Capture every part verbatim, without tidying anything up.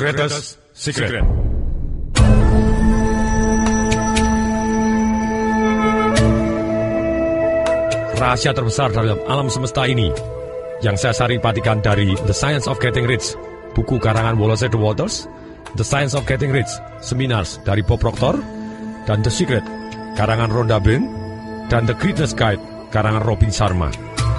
Greatest Secret. Rahasia terbesar dalam alam semesta ini yang saya saripatikan dari The Science of Getting Rich, buku karangan Wallace de Waters, The Science of Getting Rich, Seminars dari Bob Proctor, dan The Secret, karangan Rhonda Byrne, dan The Greatness Guide, karangan Robin Sharma.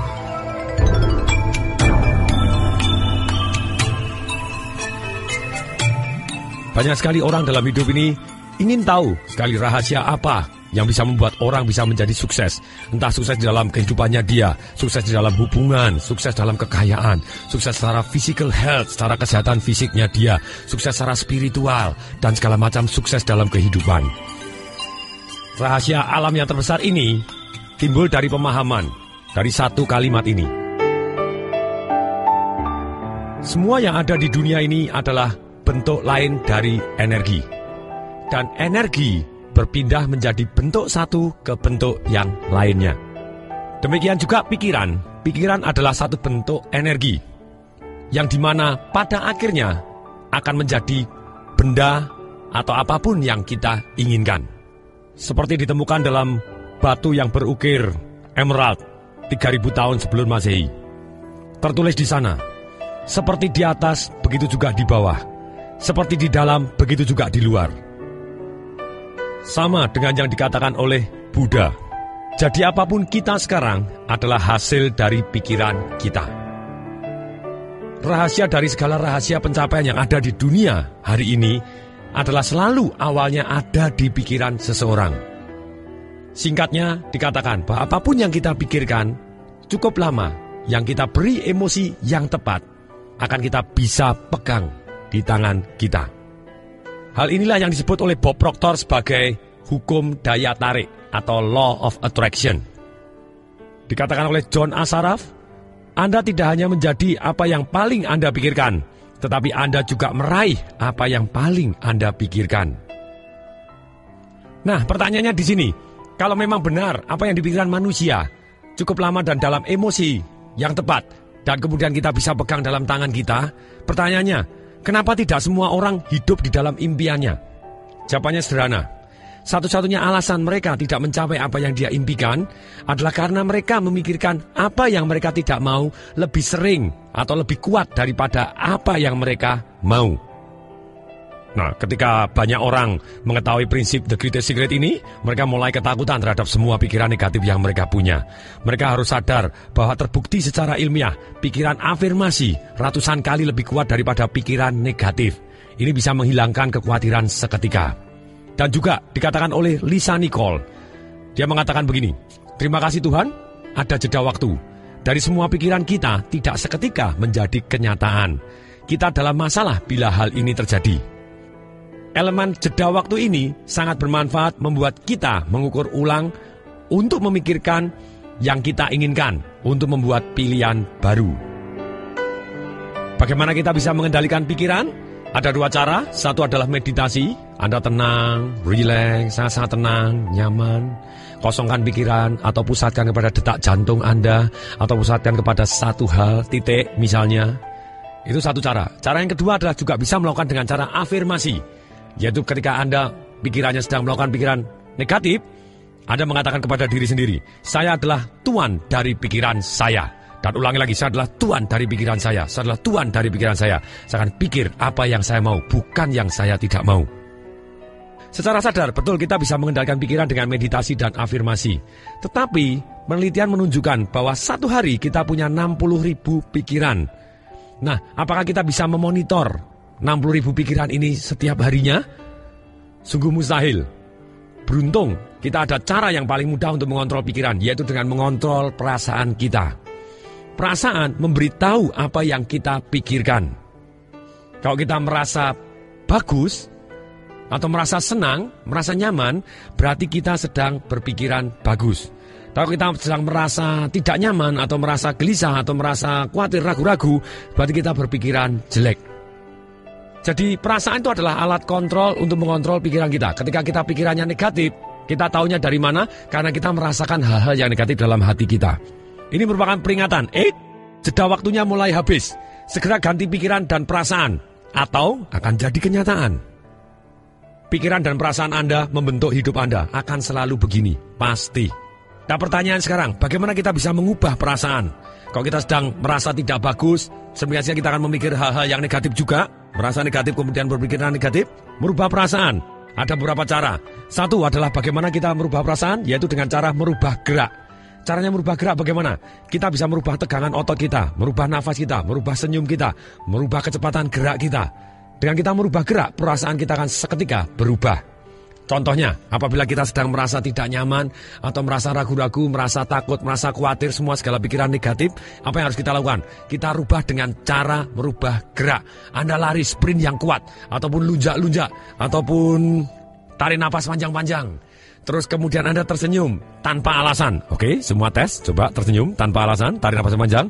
Banyak sekali orang dalam hidup ini ingin tahu sekali rahasia apa yang bisa membuat orang bisa menjadi sukses. Entah sukses di dalam kehidupannya dia, sukses di dalam hubungan, sukses dalam kekayaan, sukses secara physical health, secara kesehatan fisiknya dia, sukses secara spiritual, dan segala macam sukses dalam kehidupan. Rahasia alam yang terbesar ini timbul dari pemahaman, dari satu kalimat ini. Semua yang ada di dunia ini adalah bentuk lain dari energi. Dan energi berpindah menjadi bentuk satu ke bentuk yang lainnya. Demikian juga pikiran. Pikiran adalah satu bentuk energi, yang dimana pada akhirnya akan menjadi benda atau apapun yang kita inginkan. Seperti ditemukan dalam batu yang berukir emerald tiga ribu tahun sebelum Masehi. Tertulis di sana, seperti di atas, begitu juga di bawah. Seperti di dalam, begitu juga di luar. Sama dengan yang dikatakan oleh Buddha. Jadi apapun kita sekarang adalah hasil dari pikiran kita. Rahasia dari segala rahasia pencapaian yang ada di dunia hari ini adalah selalu awalnya ada di pikiran seseorang. Singkatnya dikatakan bahwa apapun yang kita pikirkan cukup lama, yang kita beri emosi yang tepat, akan kita bisa pegang di tangan kita. Hal inilah yang disebut oleh Bob Proctor sebagai hukum daya tarik atau law of attraction. Dikatakan oleh John Assaraf, Anda tidak hanya menjadi apa yang paling Anda pikirkan, tetapi Anda juga meraih apa yang paling Anda pikirkan. Nah, pertanyaannya di sini, kalau memang benar apa yang dipikirkan manusia cukup lama dan dalam emosi yang tepat, dan kemudian kita bisa pegang dalam tangan kita, pertanyaannya, kenapa tidak semua orang hidup di dalam impiannya? Jawabannya sederhana. Satu-satunya alasan mereka tidak mencapai apa yang dia impikan adalah karena mereka memikirkan apa yang mereka tidak mau lebih sering atau lebih kuat daripada apa yang mereka mau. Nah, ketika banyak orang mengetahui prinsip The Greatest Secret ini, mereka mulai ketakutan terhadap semua pikiran negatif yang mereka punya. Mereka harus sadar bahwa terbukti secara ilmiah, pikiran afirmasi ratusan kali lebih kuat daripada pikiran negatif. Ini bisa menghilangkan kekhawatiran seketika. Dan juga dikatakan oleh Lisa Nicole, dia mengatakan begini, terima kasih Tuhan, ada jeda waktu. Dari semua pikiran kita tidak seketika menjadi kenyataan. Kita dalam masalah bila hal ini terjadi. Elemen jeda waktu ini sangat bermanfaat membuat kita mengukur ulang untuk memikirkan yang kita inginkan, untuk membuat pilihan baru. Bagaimana kita bisa mengendalikan pikiran? Ada dua cara. Satu adalah meditasi. Anda tenang, rileks, sangat-sangat tenang, nyaman. Kosongkan pikiran atau pusatkan kepada detak jantung Anda, atau pusatkan kepada satu hal, titik misalnya. Itu satu cara. Cara yang kedua adalah juga bisa melakukan dengan cara afirmasi. Yaitu ketika Anda pikirannya sedang melakukan pikiran negatif, Anda mengatakan kepada diri sendiri, saya adalah tuan dari pikiran saya. Dan ulangi lagi, saya adalah tuan dari pikiran saya. Saya adalah tuan dari pikiran saya. Saya akan pikir apa yang saya mau, bukan yang saya tidak mau. Secara sadar, betul kita bisa mengendalikan pikiran dengan meditasi dan afirmasi. Tetapi, penelitian menunjukkan bahwa satu hari kita punya enam puluh ribu pikiran. Nah, apakah kita bisa memonitor enam puluh ribu pikiran ini setiap harinya? Sungguh mustahil. Beruntung, kita ada cara yang paling mudah untuk mengontrol pikiran, yaitu dengan mengontrol perasaan kita. Perasaan memberitahu apa yang kita pikirkan. Kalau kita merasa bagus, atau merasa senang, merasa nyaman, berarti kita sedang berpikiran bagus. Kalau kita sedang merasa tidak nyaman, atau merasa gelisah, atau merasa khawatir, ragu-ragu, berarti kita berpikiran jelek. Jadi perasaan itu adalah alat kontrol untuk mengontrol pikiran kita. Ketika kita pikirannya negatif, kita taunya dari mana? Karena kita merasakan hal-hal yang negatif dalam hati kita. Ini merupakan peringatan, eh, jeda waktunya mulai habis. Segera ganti pikiran dan perasaan. atau akan jadi kenyataan. Pikiran dan perasaan Anda membentuk hidup Anda, akan selalu begini, pasti. Nah pertanyaan sekarang, bagaimana kita bisa mengubah perasaan? Kalau kita sedang merasa tidak bagus, sebenarnya kita akan memikir hal-hal yang negatif juga. Merasa negatif kemudian berpikiran negatif, merubah perasaan. Ada beberapa cara. Satu adalah bagaimana kita merubah perasaan, yaitu dengan cara merubah gerak. Caranya merubah gerak bagaimana? Kita bisa merubah tegangan otot kita, merubah nafas kita, merubah senyum kita, merubah kecepatan gerak kita. Dengan kita merubah gerak, perasaan kita akan seketika berubah. Contohnya, apabila kita sedang merasa tidak nyaman, atau merasa ragu-ragu, merasa takut, merasa khawatir, semua segala pikiran negatif, apa yang harus kita lakukan? Kita rubah dengan cara merubah gerak. Anda lari sprint yang kuat, ataupun lunjak-lunjak, ataupun tarik napas panjang-panjang. Terus kemudian Anda tersenyum tanpa alasan. Oke, semua tes, coba tersenyum tanpa alasan, tarik napas panjang.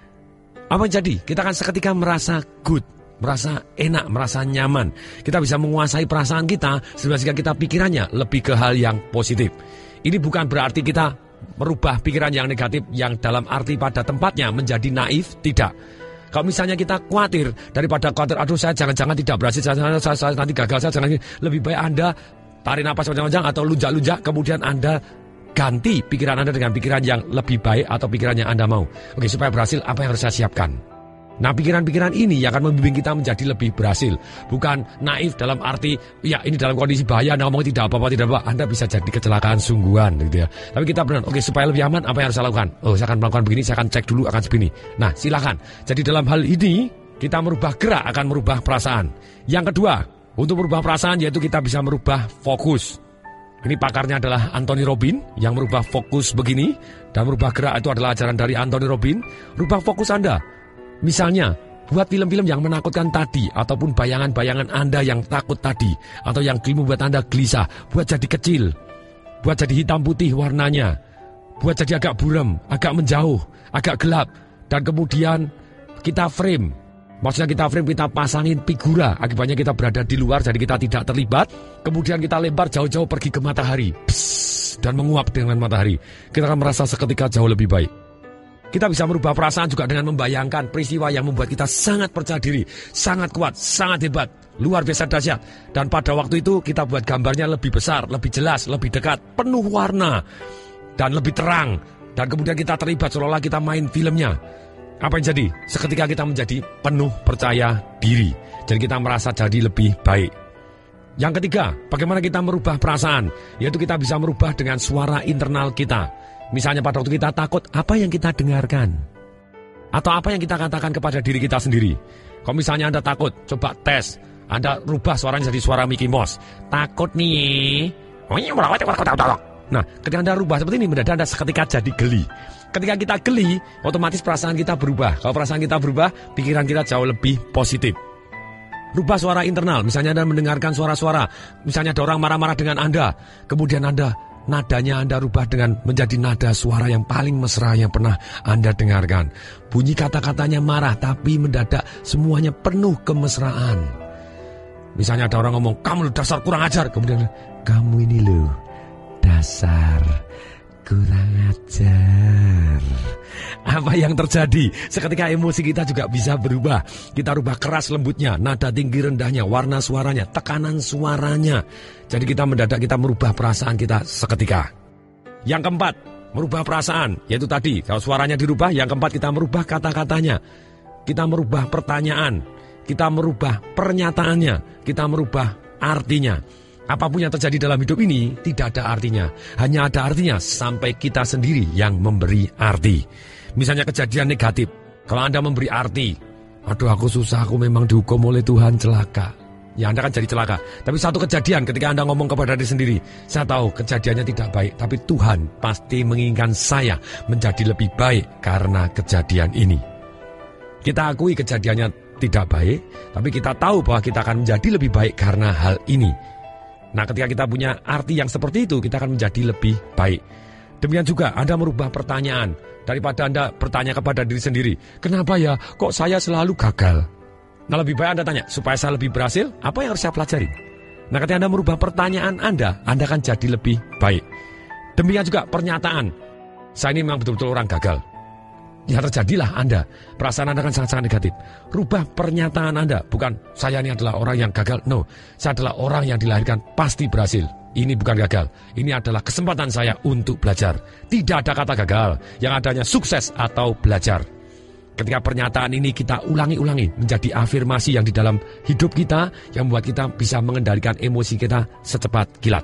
Apa yang jadi? Kita akan seketika merasa good. Merasa enak, merasa nyaman. Kita bisa menguasai perasaan kita sehingga kita pikirannya lebih ke hal yang positif. Ini bukan berarti kita merubah pikiran yang negatif yang dalam arti pada tempatnya menjadi naif, tidak. Kalau misalnya kita khawatir, daripada khawatir, aduh saya jangan-jangan tidak berhasil, saya, saya, saya nanti gagal, saya jangan, lebih baik Anda tarik napas panjang-panjang atau lunjak-lunjak, kemudian Anda ganti pikiran Anda dengan pikiran yang lebih baik atau pikiran yang Anda mau. Oke, supaya berhasil, apa yang harus saya siapkan? Nah, pikiran-pikiran ini yang akan membimbing kita menjadi lebih berhasil. Bukan naif dalam arti, ya ini dalam kondisi bahaya, Anda ngomong tidak apa-apa, tidak apa, Anda bisa jadi kecelakaan sungguhan gitu ya. Tapi kita benar, oke supaya lebih aman, apa yang harus saya lakukan? Oh, saya akan melakukan begini, saya akan cek dulu, akan begini. Nah, silakan. Jadi dalam hal ini, kita merubah gerak akan merubah perasaan. Yang kedua, untuk merubah perasaan yaitu kita bisa merubah fokus. Ini pakarnya adalah Anthony Robbins yang merubah fokus begini. Dan merubah gerak itu adalah ajaran dari Anthony Robbins. Rubah fokus Anda. Misalnya, buat film-film yang menakutkan tadi, ataupun bayangan-bayangan Anda yang takut tadi, atau yang membuat Anda gelisah, buat jadi kecil, buat jadi hitam putih warnanya, buat jadi agak buram, agak menjauh, agak gelap, dan kemudian kita frame. Maksudnya kita frame, kita pasangin figura, akibatnya kita berada di luar, jadi kita tidak terlibat, kemudian kita lempar jauh-jauh pergi ke matahari, psss, dan menguap dengan matahari. Kita akan merasa seketika jauh lebih baik. Kita bisa merubah perasaan juga dengan membayangkan peristiwa yang membuat kita sangat percaya diri, sangat kuat, sangat hebat, luar biasa dahsyat. Dan pada waktu itu kita buat gambarnya lebih besar, lebih jelas, lebih dekat, penuh warna, dan lebih terang. Dan kemudian kita terlibat seolah-olah kita main filmnya. Apa yang jadi? Seketika kita menjadi penuh percaya diri. Jadi kita merasa jadi lebih baik. Yang ketiga, bagaimana kita merubah perasaan? Yaitu kita bisa merubah dengan suara internal kita. Misalnya pada waktu kita takut, apa yang kita dengarkan? Atau apa yang kita katakan kepada diri kita sendiri? Kalau misalnya Anda takut, coba tes. Anda rubah suaranya jadi suara Mickey Mouse. Takut nih. Nah, ketika Anda rubah seperti ini, mendadak Anda seketika jadi geli. Ketika kita geli, otomatis perasaan kita berubah. Kalau perasaan kita berubah, pikiran kita jauh lebih positif. Rubah suara internal. Misalnya Anda mendengarkan suara-suara. Misalnya ada orang marah-marah dengan Anda. Kemudian Anda nadanya Anda rubah dengan menjadi nada suara yang paling mesra yang pernah Anda dengarkan. Bunyi kata-katanya marah, tapi mendadak semuanya penuh kemesraan. Misalnya ada orang ngomong, kamu dasar kurang ajar. Kemudian, kamu ini loh, dasar kurang ajar. Apa yang terjadi? Seketika emosi kita juga bisa berubah. Kita rubah keras lembutnya, nada tinggi rendahnya, warna suaranya, tekanan suaranya. Jadi kita mendadak kita merubah perasaan kita seketika. Yang keempat, merubah perasaan. Yaitu tadi, kalau suaranya dirubah, yang keempat kita merubah kata-katanya. Kita merubah pertanyaan. Kita merubah pernyataannya. Kita merubah artinya. Apapun yang terjadi dalam hidup ini tidak ada artinya. Hanya ada artinya sampai kita sendiri yang memberi arti. Misalnya kejadian negatif. Kalau Anda memberi arti, aduh aku susah, aku memang dihukum oleh Tuhan, celaka. Ya Anda kan jadi celaka. Tapi satu kejadian ketika Anda ngomong kepada diri sendiri, saya tahu kejadiannya tidak baik, tapi Tuhan pasti menginginkan saya menjadi lebih baik karena kejadian ini. Kita akui kejadiannya tidak baik, tapi kita tahu bahwa kita akan menjadi lebih baik karena hal ini. Nah, ketika kita punya arti yang seperti itu, kita akan menjadi lebih baik. Demikian juga Anda merubah pertanyaan. Daripada Anda bertanya kepada diri sendiri, kenapa ya kok saya selalu gagal? Nah, lebih baik Anda tanya, supaya saya lebih berhasil, apa yang harus saya pelajari? Nah, ketika Anda merubah pertanyaan Anda, Anda akan jadi lebih baik. Demikian juga pernyataan, saya ini memang betul-betul orang gagal. ya terjadilah Anda. Perasaan Anda kan sangat-sangat negatif. Rubah pernyataan Anda. Bukan saya ini adalah orang yang gagal. No, saya adalah orang yang dilahirkan pasti berhasil. Ini bukan gagal. Ini adalah kesempatan saya untuk belajar. Tidak ada kata gagal. Yang adanya sukses atau belajar. Ketika pernyataan ini kita ulangi-ulangi menjadi afirmasi yang di dalam hidup kita yang membuat kita bisa mengendalikan emosi kita secepat kilat.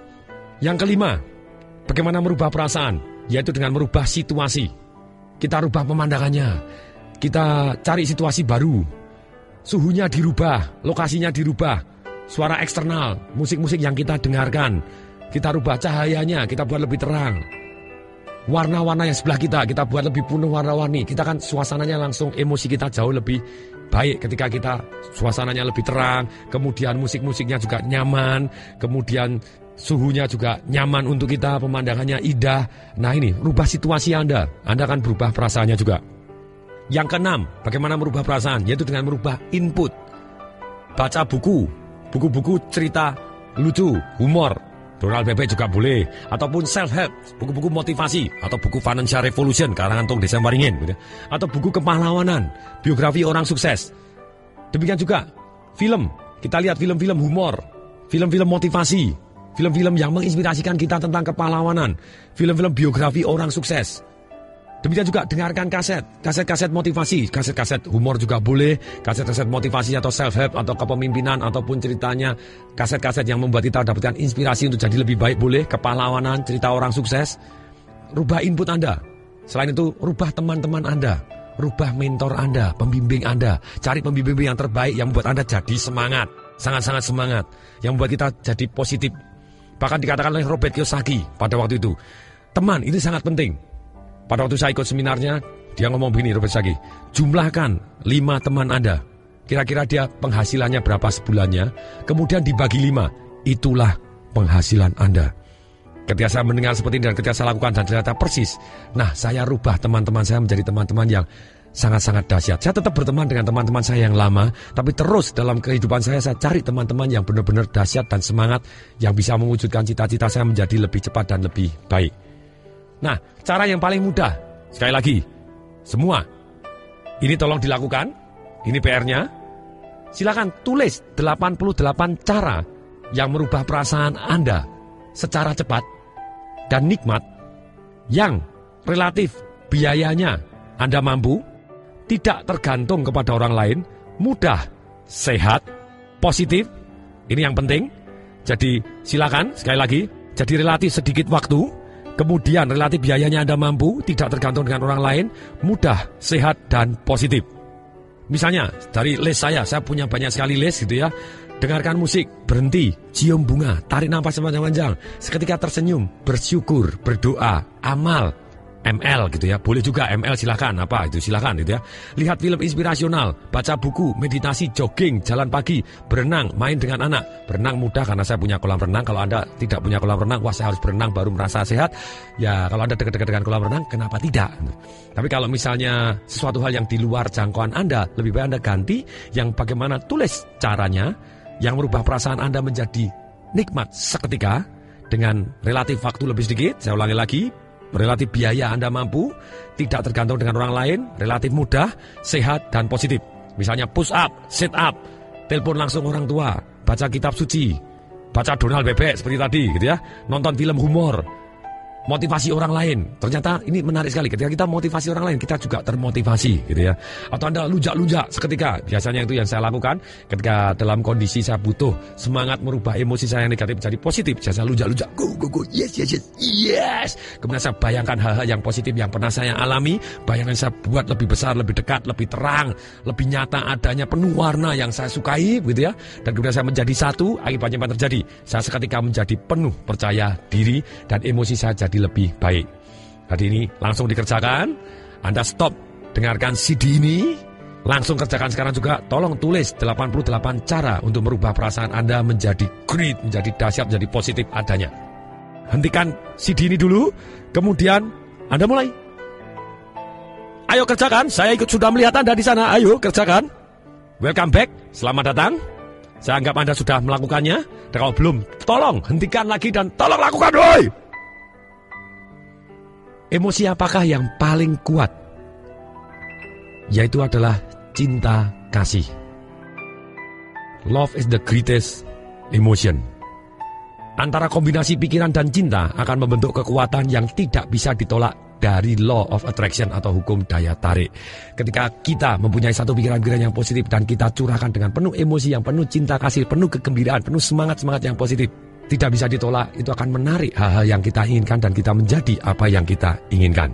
Yang kelima, bagaimana merubah perasaan? Yaitu dengan merubah situasi. Kita rubah pemandangannya. Kita cari situasi baru. Suhunya dirubah, lokasinya dirubah. Suara eksternal, musik-musik yang kita dengarkan. Kita rubah cahayanya, kita buat lebih terang. Warna-warna yang sebelah kita, kita buat lebih penuh warna-warni. Kita kan suasananya langsung, emosi kita jauh lebih baik ketika kita suasananya lebih terang. Kemudian musik-musiknya juga nyaman. Kemudian suhunya juga nyaman untuk kita, pemandangannya indah. Nah ini, rubah situasi Anda. Anda akan berubah perasaannya juga. Yang keenam, bagaimana merubah perasaan? Yaitu dengan merubah input. Baca buku, buku-buku cerita lucu, humor. Donald B B juga boleh. Ataupun self-help, buku-buku motivasi. Atau buku Financial Revolution, karangan Tung Desa Waringin gitu. Atau buku kepahlawanan, biografi orang sukses. Demikian juga film. Kita lihat film-film humor, film-film motivasi, film-film yang menginspirasikan kita tentang kepahlawanan, film-film biografi orang sukses. Demikian juga dengarkan kaset, kaset-kaset motivasi, kaset-kaset humor juga boleh, kaset-kaset motivasi atau self-help atau kepemimpinan ataupun ceritanya, kaset-kaset yang membuat kita dapatkan inspirasi untuk jadi lebih baik boleh, kepahlawanan, cerita orang sukses. Rubah input Anda. Selain itu, rubah teman-teman Anda, rubah mentor Anda, pembimbing Anda. Cari pembimbing yang terbaik yang membuat Anda jadi semangat, sangat-sangat semangat, yang membuat kita jadi positif. Bahkan dikatakan oleh Robert Kiyosaki pada waktu itu, teman ini sangat penting. Pada waktu saya ikut seminarnya, dia ngomong begini, Robert Kiyosaki, jumlahkan lima teman Anda. Kira-kira dia penghasilannya berapa sebulannya, kemudian dibagi lima, itulah penghasilan Anda. Ketika saya mendengar seperti ini dan ketika saya lakukan dan ternyata persis, nah saya rubah teman-teman saya menjadi teman-teman yang sangat-sangat dahsyat. Saya tetap berteman dengan teman-teman saya yang lama, tapi terus dalam kehidupan saya, saya cari teman-teman yang benar-benar dahsyat dan semangat, yang bisa mewujudkan cita-cita saya menjadi lebih cepat dan lebih baik. Nah, cara yang paling mudah, sekali lagi, semua, ini tolong dilakukan, ini P R-nya. Silakan tulis delapan puluh delapan cara yang merubah perasaan Anda secara cepat dan nikmat, yang relatif biayanya Anda mampu, tidak tergantung kepada orang lain, mudah, sehat, positif, ini yang penting. Jadi silakan, sekali lagi, jadi relatif sedikit waktu, kemudian relatif biayanya Anda mampu, tidak tergantung dengan orang lain, mudah, sehat, dan positif. Misalnya, dari list saya, saya punya banyak sekali list gitu ya. Dengarkan musik, berhenti, cium bunga, tarik nafas panjang-panjang, seketika tersenyum, bersyukur, berdoa, amal, M L gitu ya, boleh juga M L silakan, apa itu silakan gitu ya. Lihat film inspirasional, baca buku, meditasi, jogging, jalan pagi, berenang, main dengan anak. Berenang mudah karena saya punya kolam renang. Kalau Anda tidak punya kolam renang, wah saya harus berenang baru merasa sehat. Ya kalau Anda dekat-dekat dengan kolam renang, kenapa tidak? Tapi kalau misalnya sesuatu hal yang di luar jangkauan Anda, lebih baik Anda ganti yang bagaimana tulis caranya yang merubah perasaan Anda menjadi nikmat seketika dengan relatif waktu lebih sedikit. Saya ulangi lagi. Relatif biaya Anda mampu, tidak tergantung dengan orang lain, relatif mudah, sehat, dan positif. Misalnya push up, sit up, telepon langsung orang tua, baca kitab suci, baca Donald B B seperti tadi gitu ya, nonton film humor, motivasi orang lain. Ternyata ini menarik sekali, ketika kita motivasi orang lain, kita juga termotivasi gitu ya. Atau Anda lunjak-lunjak seketika, biasanya itu yang saya lakukan ketika dalam kondisi saya butuh semangat merubah emosi saya yang negatif menjadi positif. Saya lunjak-lunjak, go, go, go, yes, yes, yes, yes. Kemudian saya bayangkan hal-hal yang positif yang pernah saya alami, bayangan saya buat lebih besar, lebih dekat, lebih terang, lebih nyata adanya, penuh warna yang saya sukai gitu ya. Dan kemudian saya menjadi satu, akibatnya apa terjadi? Saya seketika menjadi penuh percaya diri dan emosi saya jadi lebih baik. Hari ini langsung dikerjakan. Anda stop dengarkan C D ini, langsung kerjakan sekarang juga. Tolong tulis delapan puluh delapan cara untuk merubah perasaan Anda menjadi great, menjadi dahsyat, menjadi positif adanya. Hentikan C D ini dulu, kemudian Anda mulai. Ayo kerjakan, saya ikut sudah melihat Anda di sana. Ayo kerjakan. Welcome back, selamat datang. Saya anggap Anda sudah melakukannya. Dan kalau belum, tolong hentikan lagi dan tolong lakukan, woi. Emosi apakah yang paling kuat yaitu adalah cinta kasih. Love is the greatest emotion. Antara kombinasi pikiran dan cinta akan membentuk kekuatan yang tidak bisa ditolak dari law of attraction atau hukum daya tarik. Ketika kita mempunyai satu pikiran-pikiran yang positif dan kita curahkan dengan penuh emosi yang penuh cinta kasih, penuh kegembiraan, penuh semangat-semangat yang positif, tidak bisa ditolak, itu akan menarik hal-hal yang kita inginkan dan kita menjadi apa yang kita inginkan.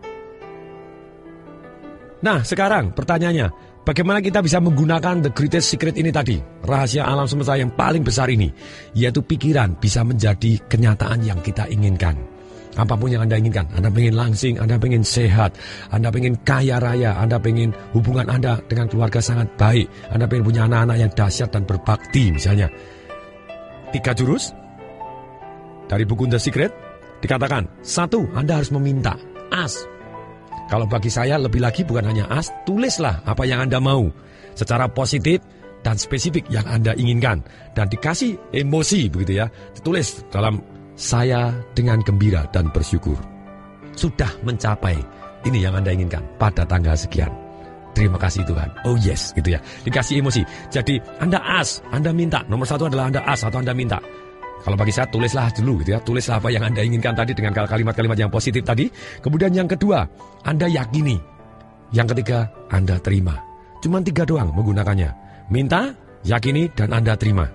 Nah, sekarang pertanyaannya, bagaimana kita bisa menggunakan the greatest secret ini tadi? Rahasia alam semesta yang paling besar ini, yaitu pikiran bisa menjadi kenyataan yang kita inginkan. Apapun yang Anda inginkan, Anda pengen langsing, Anda pengen sehat, Anda pengen kaya raya, Anda pengen hubungan Anda dengan keluarga sangat baik, Anda pengen punya anak-anak yang dahsyat dan berbakti misalnya. Tiga jurus dari buku The Secret dikatakan, satu, Anda harus meminta, ask. Kalau bagi saya lebih lagi bukan hanya ask, tulislah apa yang Anda mau secara positif dan spesifik yang Anda inginkan dan dikasih emosi begitu ya. Ditulis dalam saya dengan gembira dan bersyukur sudah mencapai ini yang Anda inginkan pada tanggal sekian. Terima kasih Tuhan. Oh yes, gitu ya. Dikasih emosi. Jadi Anda ask, Anda minta. Nomor satu adalah Anda ask atau Anda minta. Kalau bagi saya tulislah dulu gitu ya. Tulislah apa yang Anda inginkan tadi dengan kalimat-kalimat yang positif tadi. Kemudian yang kedua, Anda yakini. Yang ketiga, Anda terima. Cuman tiga doang menggunakannya. Minta, yakini, dan Anda terima.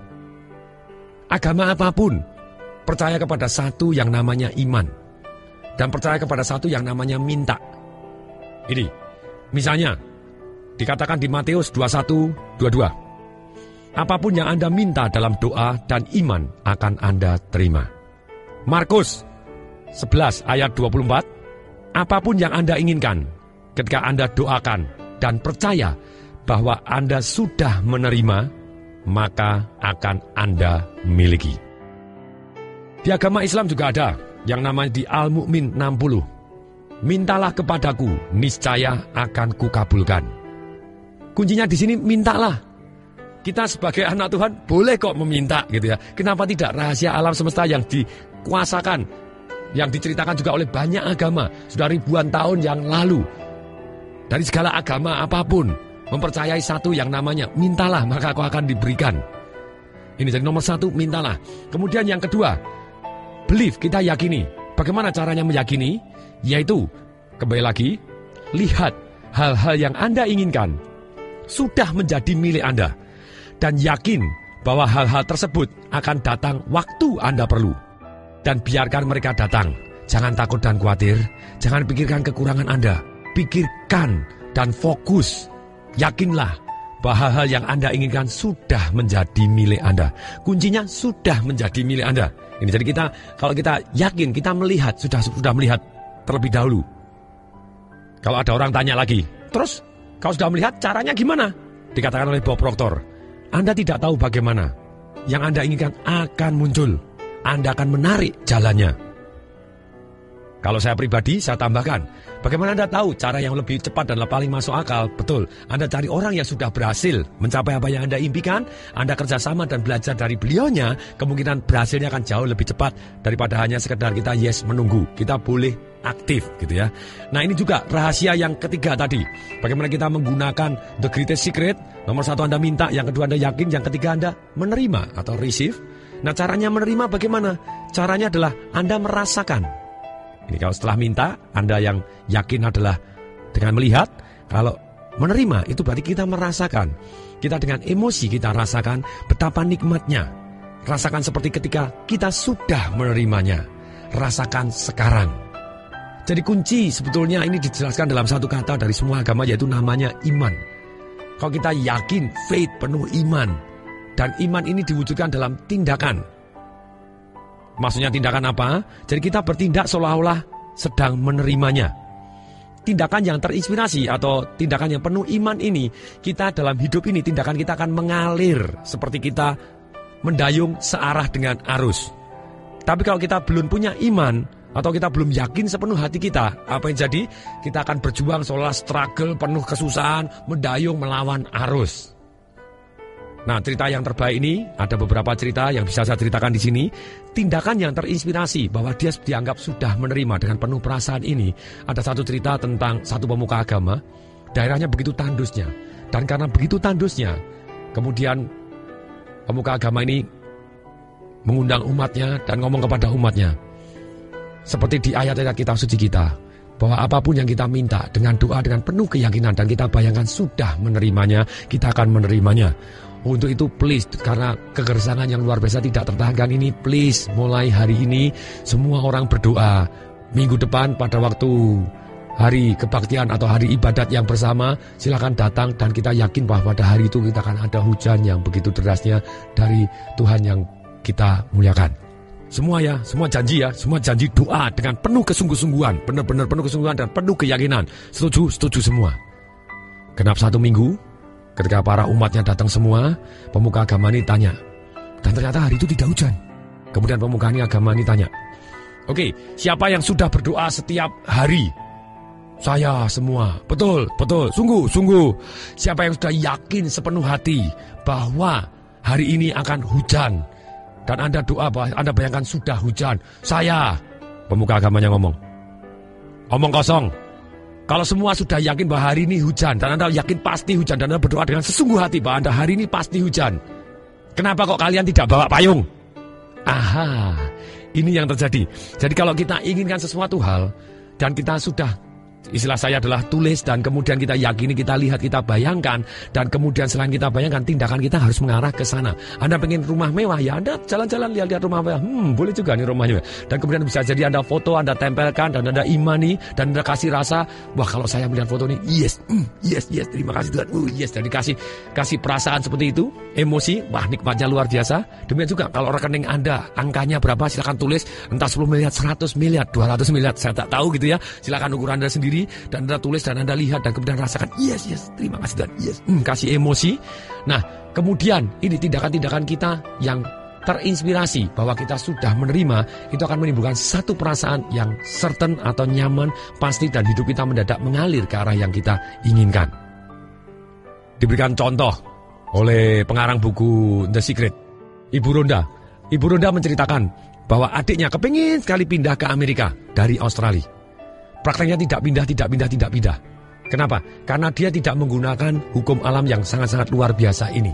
Agama apapun percaya kepada satu yang namanya iman. Dan percaya kepada satu yang namanya minta. Ini, misalnya, dikatakan di Matius dua puluh satu dua puluh dua. Apapun yang Anda minta dalam doa dan iman akan Anda terima. Markus sebelas ayat dua puluh empat. Apapun yang Anda inginkan ketika Anda doakan dan percaya bahwa Anda sudah menerima, maka akan Anda miliki. Di agama Islam juga ada yang namanya di Al-Mu'min enam puluh. Mintalah kepadaku, niscaya akan kukabulkan. Kuncinya di sini mintalah. Kita sebagai anak Tuhan boleh kok meminta gitu ya. Kenapa tidak? Rahasia alam semesta yang dikuasakan, yang diceritakan juga oleh banyak agama sudah ribuan tahun yang lalu. Dari segala agama apapun mempercayai satu yang namanya mintalah maka kau akan diberikan. Ini jadi nomor satu, mintalah. Kemudian yang kedua, believe, kita yakini. Bagaimana caranya meyakini? Yaitu, kembali lagi, lihat hal-hal yang Anda inginkan sudah menjadi milik Anda. Dan yakin bahwa hal-hal tersebut akan datang waktu Anda perlu. Dan biarkan mereka datang. Jangan takut dan khawatir. Jangan pikirkan kekurangan Anda. Pikirkan dan fokus. Yakinlah bahwa hal-hal yang Anda inginkan sudah menjadi milik Anda. Kuncinya sudah menjadi milik Anda. Ini jadi kita, kalau kita yakin, kita melihat, sudah sudah melihat terlebih dahulu. Kalau ada orang tanya lagi, terus kalau sudah melihat caranya gimana? Dikatakan oleh Bob Proctor, Anda tidak tahu bagaimana. Yang Anda inginkan akan muncul. Anda akan menarik jalannya. Kalau saya pribadi, saya tambahkan, bagaimana Anda tahu cara yang lebih cepat dan paling masuk akal? Betul, Anda cari orang yang sudah berhasil mencapai apa yang Anda impikan, Anda kerjasama dan belajar dari beliaunya, kemungkinan berhasilnya akan jauh lebih cepat daripada hanya sekedar kita yes menunggu. Kita boleh aktif gitu ya. Nah ini juga rahasia yang ketiga tadi. Bagaimana kita menggunakan the greatest secret. Nomor satu Anda minta, yang kedua Anda yakin, yang ketiga Anda menerima atau receive. Nah caranya menerima bagaimana? Caranya adalah Anda merasakan. Ini kalau setelah minta, Anda yang yakin adalah dengan melihat. Kalau menerima, itu berarti kita merasakan. Kita dengan emosi kita rasakan betapa nikmatnya. Rasakan seperti ketika kita sudah menerimanya. Rasakan sekarang. Jadi kunci sebetulnya ini dijelaskan dalam satu kata dari semua agama, yaitu namanya iman. Kalau kita yakin, faith, penuh iman. Dan iman ini diwujudkan dalam tindakan. Maksudnya tindakan apa? Jadi kita bertindak seolah-olah sedang menerimanya. Tindakan yang terinspirasi atau tindakan yang penuh iman ini, kita dalam hidup ini tindakan kita akan mengalir seperti kita mendayung searah dengan arus. Tapi kalau kita belum punya iman atau kita belum yakin sepenuh hati kita, apa yang jadi? Kita akan berjuang seolah struggle, penuh kesusahan, mendayung melawan arus. Nah, cerita yang terbaik ini, ada beberapa cerita yang bisa saya ceritakan di sini. Tindakan yang terinspirasi bahwa dia dianggap sudah menerima dengan penuh perasaan ini. Ada satu cerita tentang satu pemuka agama. daerahnya begitu tandusnya. Dan karena begitu tandusnya, kemudian pemuka agama ini mengundang umatnya dan ngomong kepada umatnya. Seperti di ayat-ayat kitab suci kita, bahwa apapun yang kita minta dengan doa, dengan penuh keyakinan, dan kita bayangkan sudah menerimanya, kita akan menerimanya. Untuk itu please, karena kegersangan yang luar biasa tidak tertahankan ini, please mulai hari ini semua orang berdoa. Minggu depan pada waktu hari kebaktian atau hari ibadat yang bersama, silakan datang dan kita yakin bahwa pada hari itu kita akan ada hujan yang begitu derasnya dari Tuhan yang kita muliakan. Semua ya, semua janji ya, semua janji doa dengan penuh kesungguh-sungguhan, benar-benar penuh kesungguhan dan penuh keyakinan. Setuju, setuju semua. Genap satu minggu, ketika para umatnya datang semua, pemuka agama ini tanya. Dan ternyata hari itu tidak hujan. Kemudian pemuka agama ini tanya, oke, siapa yang sudah berdoa setiap hari? Saya semua. Betul, betul, sungguh, sungguh. Siapa yang sudah yakin sepenuh hati bahwa hari ini akan hujan? Dan Anda doa, Anda bayangkan sudah hujan. Saya. Pemuka agamanya ngomong. Omong kosong. Kalau semua sudah yakin bahwa hari ini hujan, dan Anda yakin pasti hujan, dan Anda berdoa dengan sesungguh hati bahwa Anda hari ini pasti hujan, kenapa kok kalian tidak bawa payung? Aha, ini yang terjadi. Jadi kalau kita inginkan sesuatu hal, dan kita sudah, istilah saya adalah tulis, dan kemudian kita yakini, kita lihat, kita bayangkan, dan kemudian selain kita bayangkan, tindakan kita harus mengarah ke sana. Anda pengen rumah mewah, ya Anda jalan-jalan lihat-lihat rumah mewah. Hmm, boleh juga nih rumahnya. Dan kemudian bisa jadi Anda foto, Anda tempelkan, dan Anda imani, dan Anda kasih rasa, wah kalau saya melihat foto ini, yes, mm, yes, yes, terima kasih Tuhan, uh, yes, dan dikasih kasih perasaan seperti itu, emosi, wah nikmatnya luar biasa. Demikian juga kalau rekening Anda, angkanya berapa, silakan tulis, entah sepuluh miliar, seratus miliar, dua ratus miliar, saya tak tahu gitu ya, silakan ukur Anda sendiri. Dan Anda tulis dan Anda lihat dan kemudian rasakan, yes, yes, terima kasih dan yes, hmm, kasih emosi. Nah, kemudian ini tindakan-tindakan kita yang terinspirasi bahwa kita sudah menerima, itu akan menimbulkan satu perasaan yang certain atau nyaman, pasti, dan hidup kita mendadak mengalir ke arah yang kita inginkan. Diberikan contoh oleh pengarang buku The Secret, Ibu Rhonda. Ibu Rhonda menceritakan bahwa adiknya kepingin sekali pindah ke Amerika dari Australia. Prakteknya tidak pindah, tidak pindah, tidak pindah. Kenapa? Karena dia tidak menggunakan hukum alam yang sangat-sangat luar biasa ini.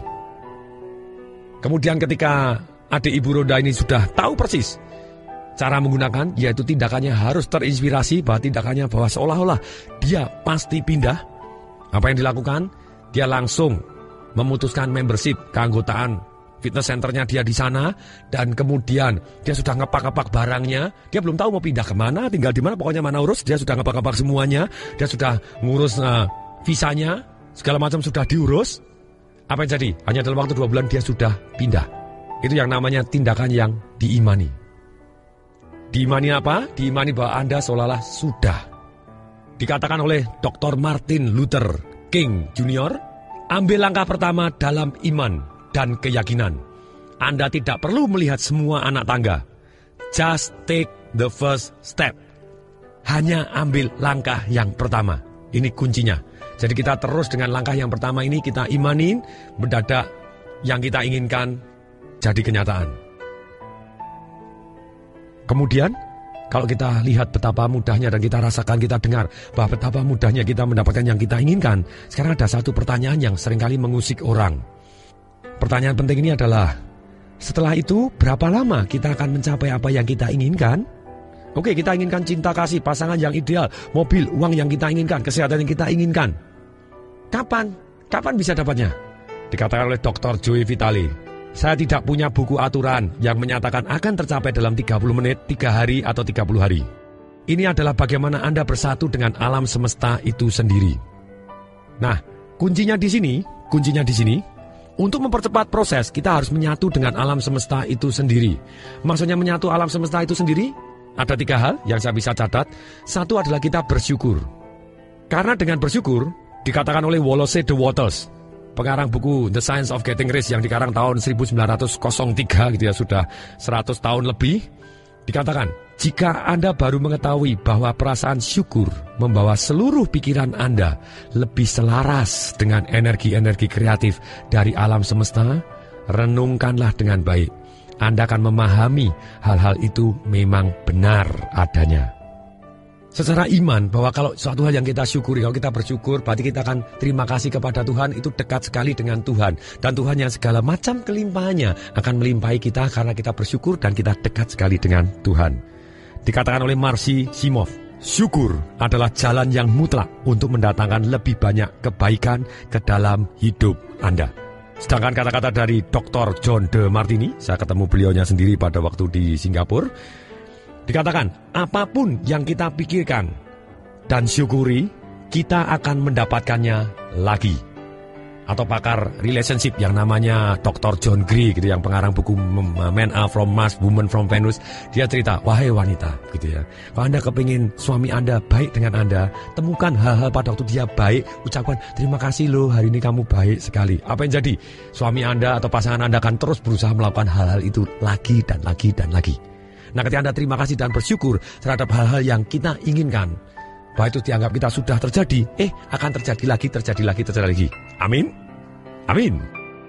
Kemudian ketika adik Ibu Rhonda ini sudah tahu persis cara menggunakan, yaitu tindakannya harus terinspirasi, bahwa tindakannya bahwa seolah-olah dia pasti pindah. Apa yang dilakukan? Dia langsung memutuskan membership, keanggotaan fitness centernya dia di sana, dan kemudian dia sudah ngepak-ngepak barangnya. Dia belum tahu mau pindah kemana, tinggal di mana, pokoknya mana urus. Dia sudah ngepak-ngepak semuanya. Dia sudah ngurus uh, visanya, segala macam sudah diurus. Apa yang jadi? Hanya dalam waktu dua bulan dia sudah pindah. Itu yang namanya tindakan yang diimani. Diimani apa? Diimani bahwa Anda seolah-olah sudah. Dikatakan oleh doktor Martin Luther King Junior, ambil langkah pertama dalam iman dan keyakinan. Anda tidak perlu melihat semua anak tangga. Just take the first step. Hanya ambil langkah yang pertama. Ini kuncinya. Jadi kita terus dengan langkah yang pertama ini, kita imanin, mendadak yang kita inginkan jadi kenyataan. Kemudian, kalau kita lihat betapa mudahnya dan kita rasakan, kita dengar bahwa betapa mudahnya kita mendapatkan yang kita inginkan, sekarang ada satu pertanyaan yang seringkali mengusik orang. Pertanyaan penting ini adalah, setelah itu berapa lama kita akan mencapai apa yang kita inginkan? Oke, kita inginkan cinta kasih, pasangan yang ideal, mobil, uang yang kita inginkan, kesehatan yang kita inginkan. Kapan? Kapan bisa dapatnya? Dikatakan oleh doktor Joe Vitale, saya tidak punya buku aturan yang menyatakan akan tercapai dalam tiga puluh menit, tiga hari, atau tiga puluh hari. Ini adalah bagaimana Anda bersatu dengan alam semesta itu sendiri. Nah, kuncinya di sini, kuncinya di sini, untuk mempercepat proses, kita harus menyatu dengan alam semesta itu sendiri. Maksudnya menyatu alam semesta itu sendiri, ada tiga hal yang saya bisa catat. Satu adalah kita bersyukur. Karena dengan bersyukur, dikatakan oleh Wallace de Waters, pengarang buku The Science of Getting Rich yang dikarang tahun seribu sembilan ratus tiga gitu ya, sudah seratus tahun lebih, dikatakan, jika Anda baru mengetahui bahwa perasaan syukur membawa seluruh pikiran Anda lebih selaras dengan energi-energi kreatif dari alam semesta, renungkanlah dengan baik. Anda akan memahami hal-hal itu memang benar adanya. secara iman bahwa kalau suatu hal yang kita syukuri, kalau kita bersyukur, berarti kita akan terima kasih kepada Tuhan, itu dekat sekali dengan Tuhan. Dan Tuhan yang segala macam kelimpahannya akan melimpahi kita karena kita bersyukur dan kita dekat sekali dengan Tuhan. Dikatakan oleh Marcy Simov, syukur adalah jalan yang mutlak untuk mendatangkan lebih banyak kebaikan ke dalam hidup Anda. Sedangkan kata-kata dari doktor John DeMartini, saya ketemu beliaunya sendiri pada waktu di Singapura, dikatakan, apapun yang kita pikirkan dan syukuri, kita akan mendapatkannya lagi. Atau pakar relationship yang namanya doktor John Gray, gitu, yang pengarang buku Men Are From Mars, Women From Venus, dia cerita, wahai wanita, gitu ya, kalau Anda kepingin suami Anda baik dengan Anda, temukan hal-hal pada waktu dia baik, ucapkan, terima kasih loh, hari ini kamu baik sekali. Apa yang jadi? Suami Anda atau pasangan Anda akan terus berusaha melakukan hal-hal itu lagi dan lagi dan lagi. Nah, ketika Anda terima kasih dan bersyukur terhadap hal-hal yang kita inginkan, bahwa itu dianggap kita sudah terjadi, eh akan terjadi lagi, terjadi lagi, terjadi lagi. Amin? Amin.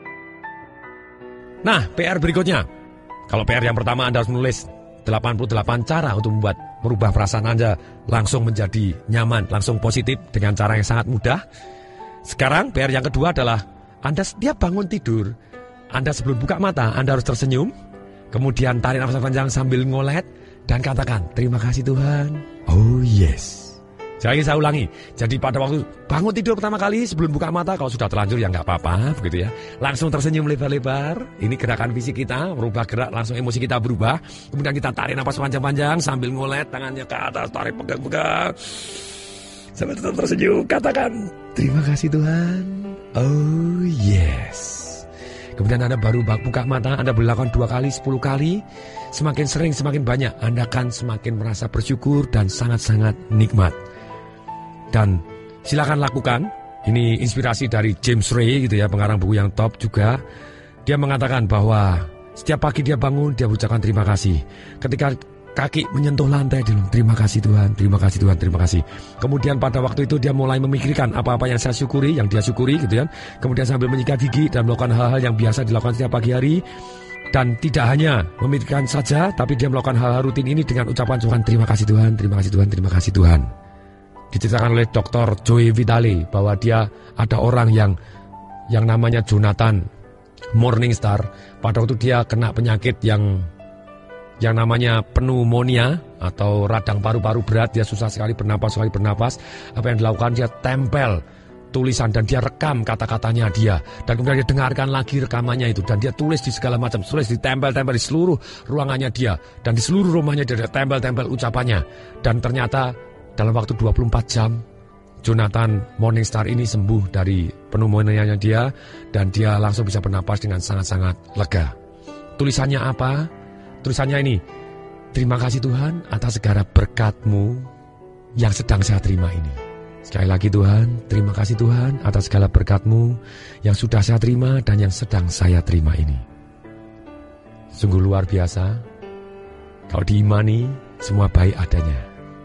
Nah, P R berikutnya. Kalau P R yang pertama, Anda harus menulis delapan puluh delapan cara untuk membuat merubah perasaan Anda langsung menjadi nyaman, langsung positif dengan cara yang sangat mudah. Sekarang P R yang kedua adalah Anda setiap bangun tidur, Anda sebelum buka mata, Anda harus tersenyum. Kemudian tarik nafas panjang sambil ngolet dan katakan, terima kasih Tuhan. Oh yes. Jadi saya ulangi. Jadi pada waktu bangun tidur pertama kali sebelum buka mata, kalau sudah terlanjur ya nggak apa-apa, begitu ya. Langsung tersenyum lebar-lebar. Ini gerakan fisik kita, merubah gerak, langsung emosi kita berubah. Kemudian kita tarik nafas panjang-panjang sambil ngolet, tangannya ke atas, tarik pegang-pegang. Sambil tetap tersenyum, katakan, terima kasih Tuhan. Oh yes. Kemudian Anda baru buka mata, Anda berlakukan dua kali, sepuluh kali. Semakin sering, semakin banyak, Anda akan semakin merasa bersyukur dan sangat-sangat nikmat. Dan silakan lakukan. Ini inspirasi dari James Ray, gitu ya, pengarang buku yang top juga. Dia mengatakan bahwa setiap pagi dia bangun, dia ucapkan terima kasih. Ketika kaki menyentuh lantai, dia bilang, terima kasih Tuhan, terima kasih Tuhan, terima kasih. Kemudian pada waktu itu dia mulai memikirkan apa-apa yang saya syukuri, yang dia syukuri, gitu kan. Kemudian sambil menyikat gigi dan melakukan hal-hal yang biasa dilakukan setiap pagi hari. Dan tidak hanya memikirkan saja, tapi dia melakukan hal-hal rutin ini dengan ucapan Tuhan, terima kasih Tuhan, terima kasih Tuhan, terima kasih Tuhan. Diceritakan oleh doktor Joy Vitale bahwa dia ada orang yang yang namanya Jonathan Morningstar. Pada waktu dia kena penyakit yang yang namanya pneumonia atau radang paru-paru berat, dia susah sekali bernapas, sekali bernapas. Apa yang dilakukan, dia tempel tulisan dan dia rekam kata-katanya dia, dan kemudian dia dengarkan lagi rekamannya itu, dan dia tulis di segala macam, tulis ditempel-tempel di seluruh ruangannya dia, dan di seluruh rumahnya dia, dia tempel-tempel ucapannya. Dan ternyata dalam waktu dua puluh empat jam Jonathan Morningstar ini sembuh dari pneumonia-nya dia, dan dia langsung bisa bernapas dengan sangat-sangat lega. Tulisannya apa? Tulisannya ini, terima kasih Tuhan atas segala berkat-Mu yang sedang saya terima ini. Sekali lagi Tuhan, terima kasih Tuhan atas segala berkat-Mu yang sudah saya terima dan yang sedang saya terima ini. Sungguh luar biasa. Kalau diimani, semua baik adanya.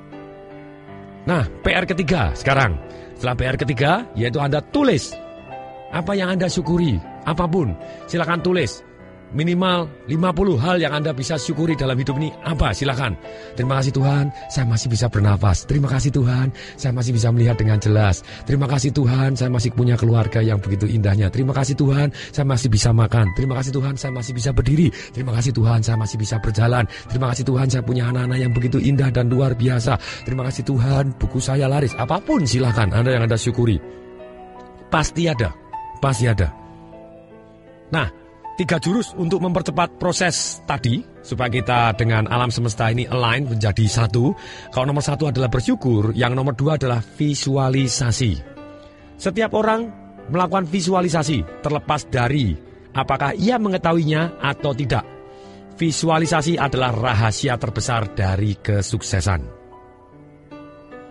Nah, P R ketiga sekarang. Setelah P R ketiga, yaitu Anda tulis apa yang Anda syukuri, apapun, silakan tulis. Minimal lima puluh hal yang Anda bisa syukuri dalam hidup ini. Apa? Silakan. Terima kasih Tuhan, saya masih bisa bernafas. Terima kasih Tuhan, saya masih bisa melihat dengan jelas. Terima kasih Tuhan, saya masih punya keluarga yang begitu indahnya. Terima kasih Tuhan, saya masih bisa makan. Terima kasih Tuhan, saya masih bisa berdiri. Terima kasih Tuhan, saya masih bisa berjalan. Terima kasih Tuhan, saya punya anak-anak yang begitu indah dan luar biasa. Terima kasih Tuhan, buku saya laris. Apapun silakan Anda yang Anda syukuri. Pasti ada. Pasti ada. Nah, tiga jurus untuk mempercepat proses tadi, supaya kita dengan alam semesta ini align menjadi satu. Kalau nomor satu adalah bersyukur, yang nomor dua adalah visualisasi. Setiap orang melakukan visualisasi, terlepas dari apakah ia mengetahuinya atau tidak. Visualisasi adalah rahasia terbesar dari kesuksesan.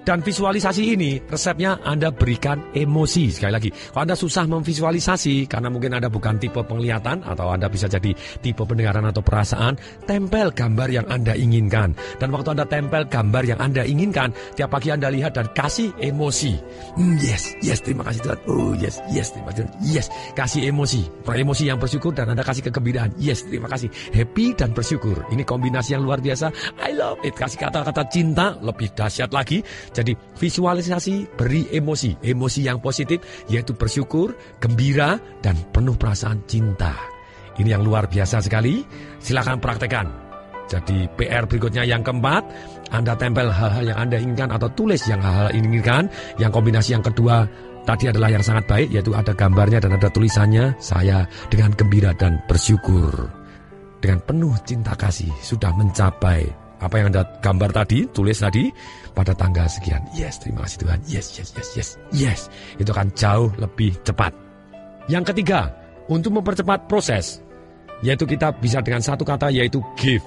Dan visualisasi ini resepnya Anda berikan emosi. Sekali lagi, kalau Anda susah memvisualisasi karena mungkin Anda bukan tipe penglihatan atau Anda bisa jadi tipe pendengaran atau perasaan, tempel gambar yang Anda inginkan. Dan waktu Anda tempel gambar yang Anda inginkan, tiap pagi Anda lihat dan kasih emosi. Hmm, yes, yes, terima kasih Tuhan. Oh yes, yes, terima kasih Tuhan. Yes, kasih emosi. Emosi yang bersyukur dan Anda kasih kegembiraan. Yes, terima kasih. Happy dan bersyukur. Ini kombinasi yang luar biasa. I love it. Kasih kata-kata cinta lebih dahsyat lagi. Jadi visualisasi, beri emosi, emosi yang positif yaitu bersyukur, gembira, dan penuh perasaan cinta. Ini yang luar biasa sekali, silakan praktekkan. Jadi P R berikutnya yang keempat, Anda tempel hal-hal yang Anda inginkan atau tulis yang hal-hal inginkan. Yang kombinasi yang kedua tadi adalah yang sangat baik, yaitu ada gambarnya dan ada tulisannya, saya dengan gembira dan bersyukur. Dengan penuh cinta kasih sudah mencapai apa yang Anda gambar tadi, tulis tadi, pada tanggal sekian. Yes, terima kasih Tuhan. Yes, yes, yes, yes, yes. Itu akan jauh lebih cepat. Yang ketiga, untuk mempercepat proses, yaitu kita bisa dengan satu kata, yaitu give.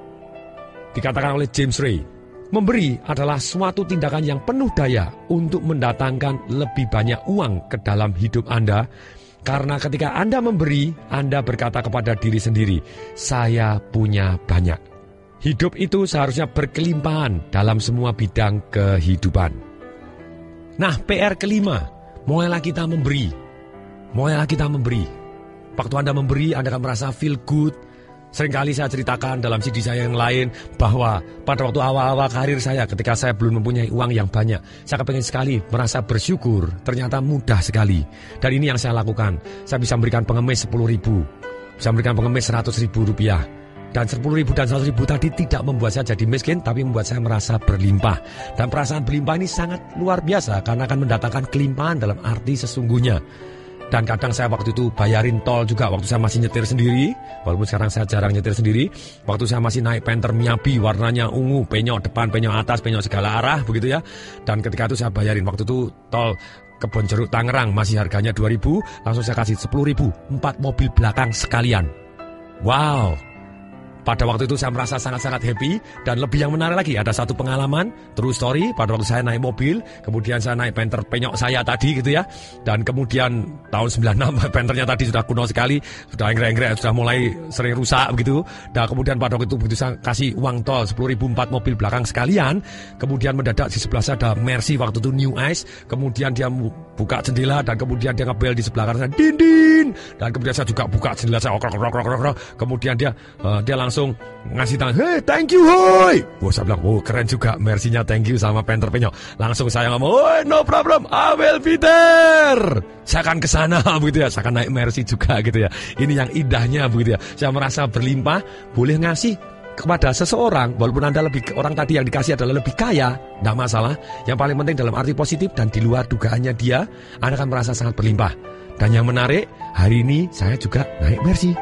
Dikatakan oleh James Ray, memberi adalah suatu tindakan yang penuh daya untuk mendatangkan lebih banyak uang ke dalam hidup Anda. Karena ketika Anda memberi, Anda berkata kepada diri sendiri, saya punya banyak. Hidup itu seharusnya berkelimpahan dalam semua bidang kehidupan. Nah, P R kelima, mulailah kita memberi. Mulailah kita memberi. Waktu Anda memberi, Anda akan merasa feel good. Seringkali saya ceritakan dalam C D saya yang lain bahwa pada waktu awal-awal karir saya, ketika saya belum mempunyai uang yang banyak, saya kepengen sekali merasa bersyukur. Ternyata mudah sekali. Dan ini yang saya lakukan. Saya bisa memberikan pengemis sepuluh ribu, bisa memberikan pengemis seratus ribu rupiah. Dan sepuluh ribu dan seratus ribu tadi tidak membuat saya jadi miskin, tapi membuat saya merasa berlimpah. Dan perasaan berlimpah ini sangat luar biasa karena akan mendatangkan kelimpahan dalam arti sesungguhnya. Dan kadang saya waktu itu bayarin tol juga waktu saya masih nyetir sendiri. Walaupun sekarang saya jarang nyetir sendiri. Waktu saya masih naik Panther Miyabi, warnanya ungu, penyok depan, penyok atas, penyok segala arah begitu ya. Dan ketika itu saya bayarin. Waktu itu tol Kebonjeruk Tangerang masih harganya dua ribu. Langsung saya kasih sepuluh ribu, empat mobil belakang sekalian. Wow. Pada waktu itu saya merasa sangat-sangat happy. Dan lebih yang menarik lagi, ada satu pengalaman true story. Pada waktu saya naik mobil, kemudian saya naik Panther penyok saya tadi gitu ya. Dan kemudian tahun sembilan puluh enam Panthernya tadi sudah kuno sekali, sudah enggrek-enggrek, sudah mulai sering rusak begitu. Dan kemudian pada waktu itu begitu saya kasih uang tol sepuluh ribu, empat mobil belakang sekalian. Kemudian mendadak di sebelah saya ada Mercy, waktu itu New Ice. Kemudian dia buka jendela dan kemudian dia ngebel di sebelah kanan saya, din din. Dan kemudian saya juga buka jendela saya, okrok okrok okrok okrok. Kemudian dia uh, dia langsung ngasih tangan, hey thank you hoy. Oh, saya bilang, oh keren juga, Mercy-nya thank you sama Panther penyok. Langsung saya ngomong, oh no problem, I will be there. Saya akan kesana begitu ya, saya akan naik Mercy juga gitu ya. Ini yang indahnya begitu ya. Saya merasa berlimpah, boleh ngasih kepada seseorang, walaupun Anda lebih, orang tadi yang dikasih adalah lebih kaya, tidak masalah. Yang paling penting dalam arti positif dan di luar dugaannya dia, Anda akan merasa sangat berlimpah. Dan yang menarik, hari ini saya juga naik Mercy.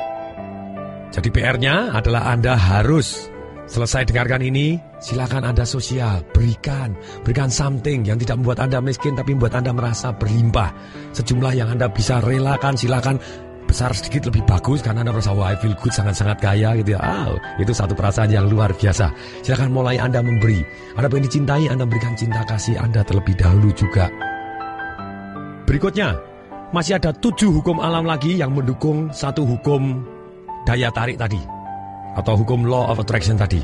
Jadi P R-nya adalah Anda harus selesai dengarkan ini, silakan Anda sosial, berikan, berikan something yang tidak membuat Anda miskin tapi membuat Anda merasa berlimpah. Sejumlah yang Anda bisa relakan, silakan. Besar sedikit lebih bagus karena Anda merasa wah I feel good, sangat-sangat kaya gitu ya. Oh, itu satu perasaan yang luar biasa. Silakan mulai Anda memberi. Anda pengen dicintai, Anda berikan cinta kasih Anda terlebih dahulu juga. Berikutnya, masih ada tujuh hukum alam lagi yang mendukung satu hukum daya tarik tadi, atau hukum law of attraction tadi.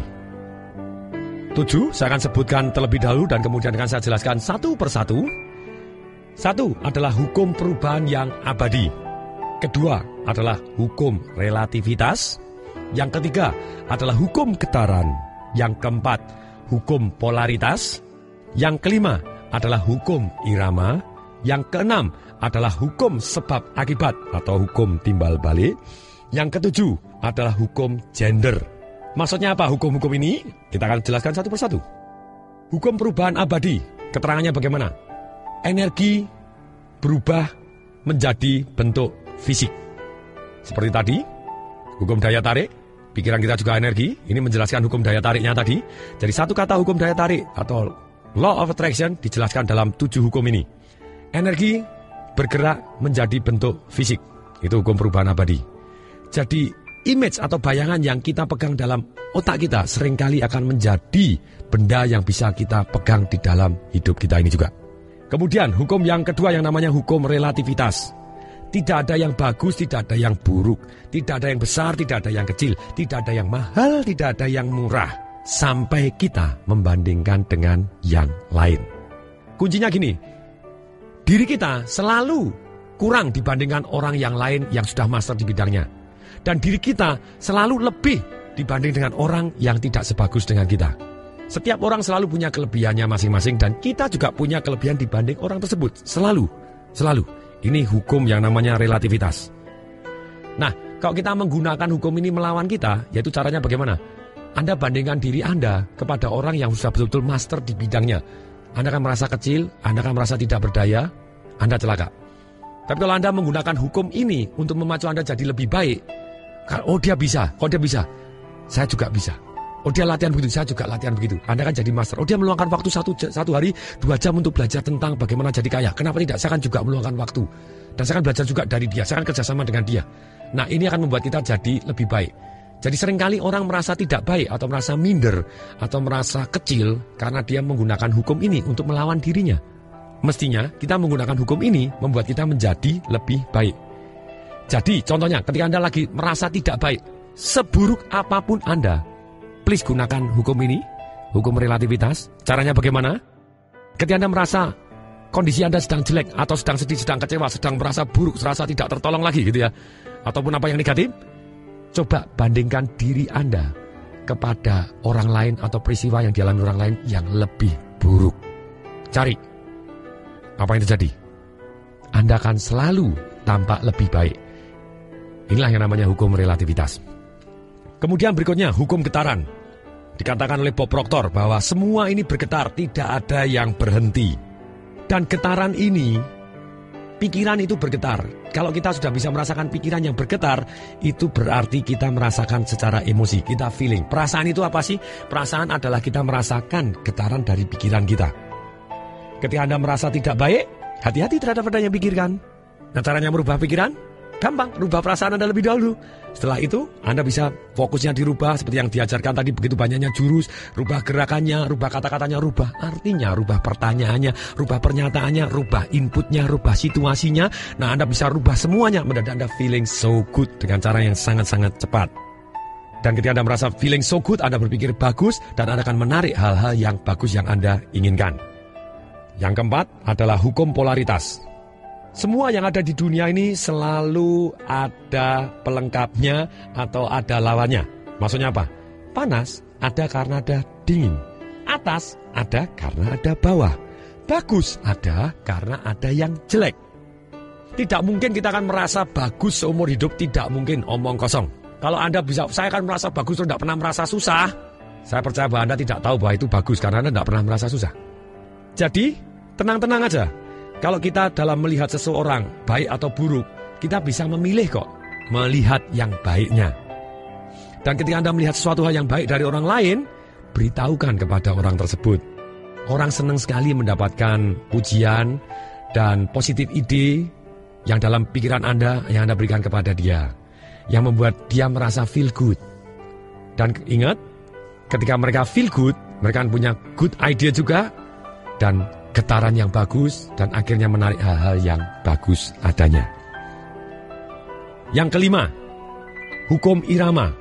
Tujuh, saya akan sebutkan terlebih dahulu dan kemudian akan saya jelaskan satu persatu. Satu adalah hukum perubahan yang abadi. Kedua adalah hukum relativitas. Yang ketiga adalah hukum getaran. Yang keempat, hukum polaritas. Yang kelima adalah hukum irama. Yang keenam adalah hukum sebab akibat atau hukum timbal balik. Yang ketujuh adalah hukum gender. Maksudnya apa hukum-hukum ini? Kita akan jelaskan satu persatu. Hukum perubahan abadi, keterangannya bagaimana? Energi berubah menjadi bentuk fisik. Seperti tadi, hukum daya tarik, pikiran kita juga energi. Ini menjelaskan hukum daya tariknya tadi. Jadi satu kata hukum daya tarik atau law of attraction dijelaskan dalam tujuh hukum ini. Energi bergerak menjadi bentuk fisik. Itu hukum perubahan abadi. Jadi image atau bayangan yang kita pegang dalam otak kita seringkali akan menjadi benda yang bisa kita pegang di dalam hidup kita ini juga. Kemudian hukum yang kedua yang namanya hukum relativitas. Tidak ada yang bagus, tidak ada yang buruk. Tidak ada yang besar, tidak ada yang kecil. Tidak ada yang mahal, tidak ada yang murah. Sampai kita membandingkan dengan yang lain. Kuncinya gini, diri kita selalu kurang dibandingkan orang yang lain yang sudah master di bidangnya. Dan diri kita selalu lebih dibanding dengan orang yang tidak sebagus dengan kita. Setiap orang selalu punya kelebihannya masing-masing dan kita juga punya kelebihan dibanding orang tersebut. Selalu, selalu. Ini hukum yang namanya relativitas. Nah, kalau kita menggunakan hukum ini melawan kita, yaitu caranya bagaimana? Anda bandingkan diri Anda kepada orang yang sudah betul-betul master di bidangnya. Anda akan merasa kecil, Anda akan merasa tidak berdaya, Anda celaka. Tapi kalau Anda menggunakan hukum ini untuk memacu Anda jadi lebih baik, oh dia bisa, kok dia bisa, saya juga bisa. Oh dia latihan begitu, saya juga latihan begitu. Anda kan jadi master. Oh dia meluangkan waktu satu, satu hari, dua jam untuk belajar tentang bagaimana jadi kaya. Kenapa tidak? Saya kan juga meluangkan waktu. Dan saya kan belajar juga dari dia. Saya kan kerjasama dengan dia. Nah ini akan membuat kita jadi lebih baik. Jadi seringkali orang merasa tidak baik atau merasa minder atau merasa kecil karena dia menggunakan hukum ini untuk melawan dirinya. Mestinya kita menggunakan hukum ini membuat kita menjadi lebih baik. Jadi contohnya ketika Anda lagi merasa tidak baik, seburuk apapun Anda, please gunakan hukum ini, hukum relativitas. Caranya bagaimana? Ketika Anda merasa kondisi Anda sedang jelek atau sedang sedih, sedang kecewa, sedang merasa buruk, serasa tidak tertolong lagi gitu ya, ataupun apa yang negatif, coba bandingkan diri Anda kepada orang lain atau peristiwa yang dialami orang lain yang lebih buruk. Cari apa yang terjadi. Anda akan selalu tampak lebih baik. Inilah yang namanya hukum relativitas. Kemudian berikutnya hukum getaran. Dikatakan oleh Bob Proctor bahwa semua ini bergetar, tidak ada yang berhenti. Dan getaran ini, pikiran itu bergetar. Kalau kita sudah bisa merasakan pikiran yang bergetar, itu berarti kita merasakan secara emosi, kita feeling. Perasaan itu apa sih? Perasaan adalah kita merasakan getaran dari pikiran kita. Ketika Anda merasa tidak baik, hati-hati terhadap apa yang pikirkan. Nah caranya merubah pikiran? Gampang, rubah perasaan Anda lebih dahulu. Setelah itu, Anda bisa fokusnya dirubah seperti yang diajarkan tadi, begitu banyaknya jurus, rubah gerakannya, rubah kata-katanya, rubah artinya, rubah pertanyaannya, rubah pernyataannya, rubah inputnya, rubah situasinya. Nah, Anda bisa rubah semuanya, mendadak Anda feeling so good dengan cara yang sangat-sangat cepat. Dan ketika Anda merasa feeling so good, Anda berpikir bagus, dan Anda akan menarik hal-hal yang bagus yang Anda inginkan. Yang keempat adalah hukum polaritas. Semua yang ada di dunia ini selalu ada pelengkapnya atau ada lawannya. Maksudnya apa? Panas ada karena ada dingin. Atas ada karena ada bawah. Bagus ada karena ada yang jelek. Tidak mungkin kita akan merasa bagus seumur hidup, tidak mungkin, omong kosong. Kalau Anda bisa, saya akan merasa bagus terus tidak pernah merasa susah. Saya percaya bahwa Anda tidak tahu bahwa itu bagus karena Anda tidak pernah merasa susah. Jadi, tenang-tenang aja. Kalau kita dalam melihat seseorang, baik atau buruk, kita bisa memilih kok, melihat yang baiknya. Dan ketika Anda melihat sesuatu hal yang baik dari orang lain, beritahukan kepada orang tersebut. Orang senang sekali mendapatkan pujian dan positif ide yang dalam pikiran Anda, yang Anda berikan kepada dia. Yang membuat dia merasa feel good. Dan ingat, ketika mereka feel good, mereka punya good idea juga, dan getaran yang bagus, dan akhirnya menarik hal-hal yang bagus adanya. Yang kelima, hukum irama.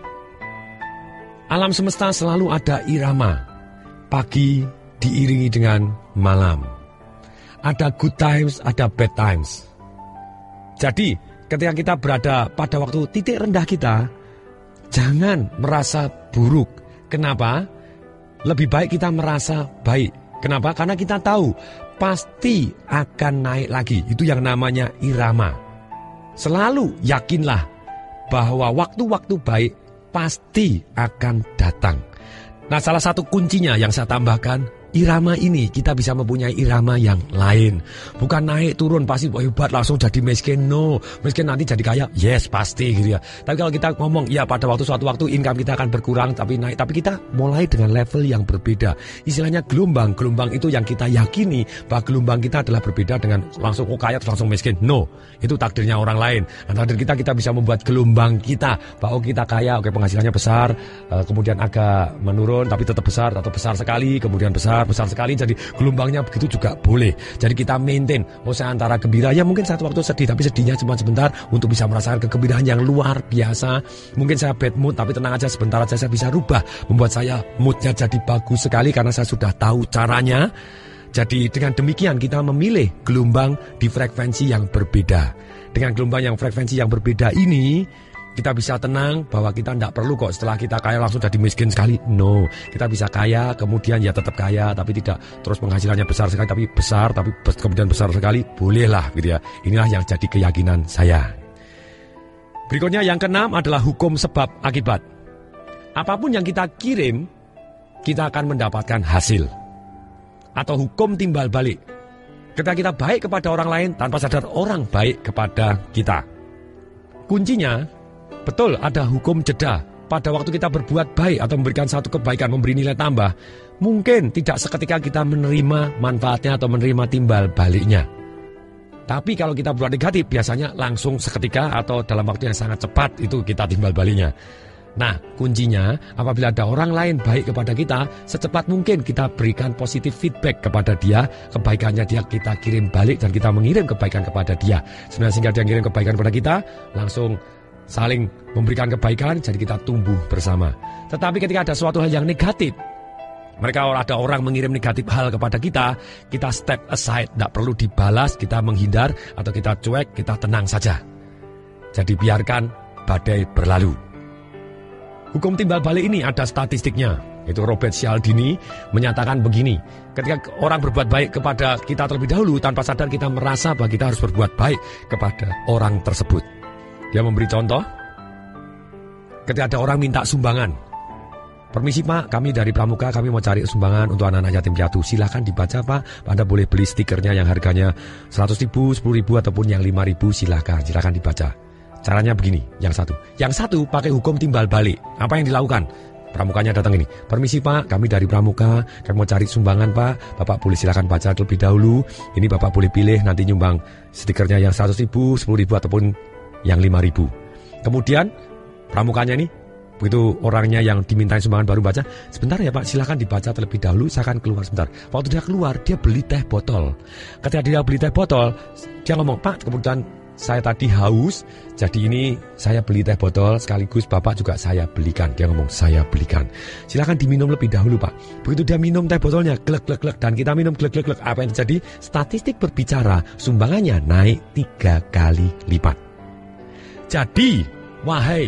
Alam semesta selalu ada irama. Pagi diiringi dengan malam. Ada good times, ada bad times. Jadi, ketika kita berada pada waktu titik rendah kita, jangan merasa buruk. Kenapa? Lebih baik kita merasa baik. Kenapa? Karena kita tahu pasti akan naik lagi. Itu yang namanya irama. Selalu yakinlah bahwa waktu-waktu baik pasti akan datang. Nah, salah satu kuncinya yang saya tambahkan, irama ini kita bisa mempunyai irama yang lain. Bukan naik turun pasti hebat langsung jadi miskin. No, miskin nanti jadi kaya. Yes, pasti gitu ya. Tapi kalau kita ngomong ya pada waktu suatu waktu income kita akan berkurang tapi naik. Tapi kita mulai dengan level yang berbeda. Istilahnya gelombang. Gelombang itu yang kita yakini bahwa gelombang kita adalah berbeda dengan langsung oh kaya terus langsung miskin. No, itu takdirnya orang lain. Dan takdir kita kita bisa membuat gelombang kita bahwa kita kaya, oke penghasilannya besar, kemudian agak menurun tapi tetap besar atau besar sekali, kemudian besar besar sekali, jadi gelombangnya begitu juga boleh. Jadi kita maintain, oh saya antara gembira, ya mungkin satu waktu sedih, tapi sedihnya cuma sebentar untuk bisa merasakan kegembiraan yang luar biasa. Mungkin saya bad mood, tapi tenang aja, sebentar aja saya bisa rubah, membuat saya moodnya jadi bagus sekali karena saya sudah tahu caranya. Jadi dengan demikian kita memilih gelombang di frekuensi yang berbeda. Dengan gelombang yang frekuensi yang berbeda ini, kita bisa tenang bahwa kita tidak perlu kok setelah kita kaya langsung jadi miskin sekali. No, kita bisa kaya, kemudian ya tetap kaya, tapi tidak terus penghasilannya besar sekali, tapi besar, tapi kemudian besar sekali. Bolehlah gitu ya. Inilah yang jadi keyakinan saya. Berikutnya yang keenam adalah hukum sebab akibat. Apapun yang kita kirim, kita akan mendapatkan hasil. Atau hukum timbal balik. Ketika kita baik kepada orang lain, tanpa sadar orang baik kepada kita. Kuncinya, betul ada hukum jeda. Pada waktu kita berbuat baik atau memberikan satu kebaikan, memberi nilai tambah, mungkin tidak seketika kita menerima manfaatnya atau menerima timbal baliknya. Tapi kalau kita berbuat negatif, biasanya langsung seketika atau dalam waktu yang sangat cepat itu kita timbal baliknya. Nah, kuncinya apabila ada orang lain baik kepada kita, secepat mungkin kita berikan positif feedback kepada dia, kebaikannya dia kita kirim balik dan kita mengirim kebaikan kepada dia. Sebenarnya sehingga dia mengirim kebaikan kepada kita, langsung saling memberikan kebaikan, jadi kita tumbuh bersama. Tetapi ketika ada suatu hal yang negatif, mereka ada orang mengirim negatif hal kepada kita, kita step aside, tidak perlu dibalas, kita menghindar atau kita cuek, kita tenang saja. Jadi biarkan badai berlalu. Hukum timbal balik ini ada statistiknya. Itu Robert Cialdini menyatakan begini. Ketika orang berbuat baik kepada kita terlebih dahulu, tanpa sadar kita merasa bahwa kita harus berbuat baik kepada orang tersebut. Dia memberi contoh. Ketika ada orang minta sumbangan. Permisi Pak, kami dari Pramuka, kami mau cari sumbangan untuk anak-anak yatim piatu. Silahkan dibaca Pak, Anda boleh beli stikernya yang harganya seratus ribu, sepuluh ribu, ataupun yang lima ribu, silahkan, silahkan dibaca. Caranya begini, yang satu. Yang satu pakai hukum timbal balik. Apa yang dilakukan? Pramukanya datang ini. Permisi Pak, kami dari Pramuka, kami mau cari sumbangan Pak. Bapak boleh silakan baca terlebih dahulu. Ini Bapak boleh pilih nanti nyumbang stikernya yang seratus ribu, sepuluh ribu, ataupun yang lima ribu. Kemudian pramukanya ini, begitu orangnya yang dimintain sumbangan baru baca, sebentar ya Pak, silakan dibaca terlebih dahulu, saya akan keluar sebentar. Waktu dia keluar, dia beli teh botol. Ketika dia beli teh botol, dia ngomong, Pak, kemudian saya tadi haus, jadi ini saya beli teh botol, sekaligus Bapak juga saya belikan. Dia ngomong, saya belikan. Silakan diminum lebih dahulu Pak. Begitu dia minum teh botolnya, glek glek glek, dan kita minum glek glek glek. Apa yang terjadi? Statistik berbicara, sumbangannya naik tiga kali lipat. Jadi, wahai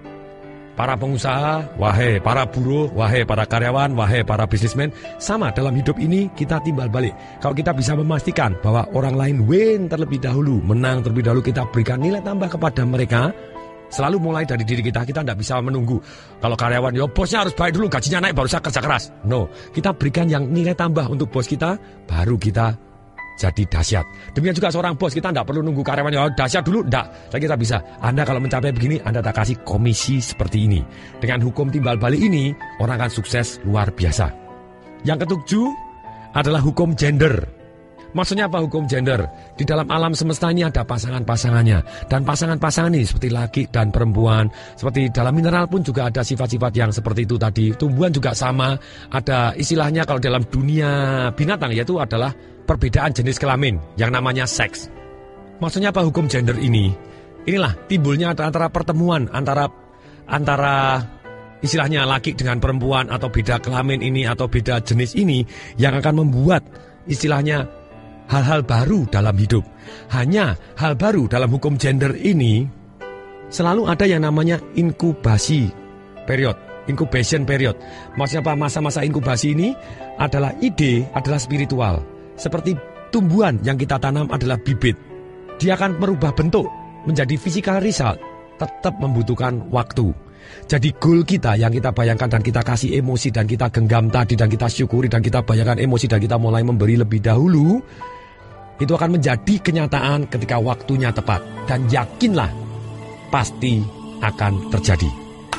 para pengusaha, wahai para buruh, wahai para karyawan, wahai para bisnismen, sama dalam hidup ini kita timbal balik. Kalau kita bisa memastikan bahwa orang lain win terlebih dahulu, menang terlebih dahulu, kita berikan nilai tambah kepada mereka. Selalu mulai dari diri kita, kita tidak bisa menunggu. Kalau karyawan, ya bosnya harus baik dulu, gajinya naik baru saya kerja keras. No, kita berikan yang nilai tambah untuk bos kita, baru kita jadi dahsyat. Demikian juga seorang bos, kita tidak perlu nunggu karyawannya oh, dahsyat dulu, tidak. Tapi kita bisa, Anda kalau mencapai begini, Anda tak kasih komisi seperti ini. Dengan hukum timbal balik ini, orang akan sukses luar biasa. Yang ketujuh adalah hukum gender. Maksudnya apa hukum gender? Di dalam alam semesta ini ada pasangan-pasangannya. Dan pasangan-pasangan ini seperti laki dan perempuan. Seperti dalam mineral pun juga ada sifat-sifat yang seperti itu tadi. Tumbuhan juga sama. Ada istilahnya kalau dalam dunia binatang, yaitu adalah perbedaan jenis kelamin yang namanya seks. Maksudnya apa hukum gender ini? Inilah timbulnya antara pertemuan antara antara istilahnya laki dengan perempuan atau beda kelamin ini atau beda jenis ini yang akan membuat istilahnya hal-hal baru dalam hidup. Hanya hal baru dalam hukum gender ini selalu ada yang namanya inkubasi period, incubation period. Maksudnya apa? Masa-masa inkubasi ini adalah ide, adalah spiritual. Seperti tumbuhan yang kita tanam adalah bibit. Dia akan merubah bentuk menjadi physical result. Tetap membutuhkan waktu. Jadi goal kita yang kita bayangkan dan kita kasih emosi dan kita genggam tadi dan kita syukuri dan kita bayangkan emosi dan kita mulai memberi lebih dahulu, itu akan menjadi kenyataan ketika waktunya tepat. Dan yakinlah, pasti akan terjadi.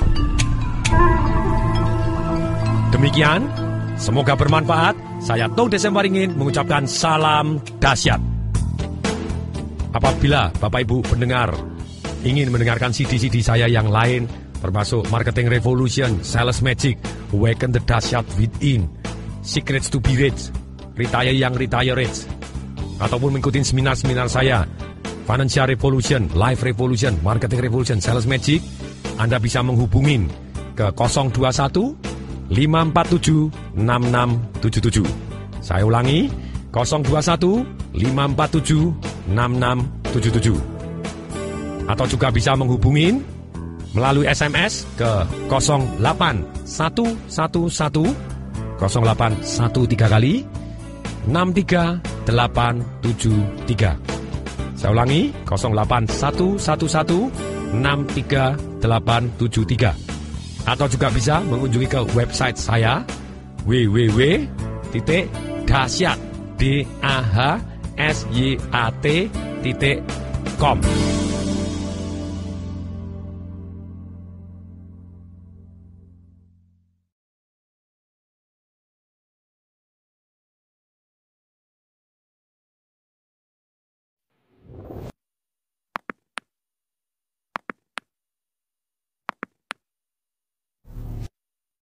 Demikian, semoga bermanfaat. Saya Tung Desem Waringin mengucapkan salam dahsyat. Apabila Bapak Ibu pendengar ingin mendengarkan C D-C D saya yang lain, termasuk Marketing Revolution, Sales Magic, Awaken the Dahsyat Within, Secrets to be Rich, Retire Young, Retire Rich, ataupun mengikuti seminar-seminar saya, Financial Revolution, Life Revolution, Marketing Revolution, Sales Magic, Anda bisa menghubungin ke nol dua satu lima empat tujuh enam enam tujuh tujuh. Saya ulangi, nol dua satu lima empat tujuh enam enam tujuh tujuh. Atau juga bisa menghubungin melalui S M S ke nol delapan satu satu satu nol delapan satu tiga kali enam tiga delapan tujuh tiga. Saya ulangi, nol delapan satu satu satu enam tiga delapan tujuh tiga. Atau juga bisa mengunjungi ke website saya w w w titik dahsyat d a h s y a t titik com.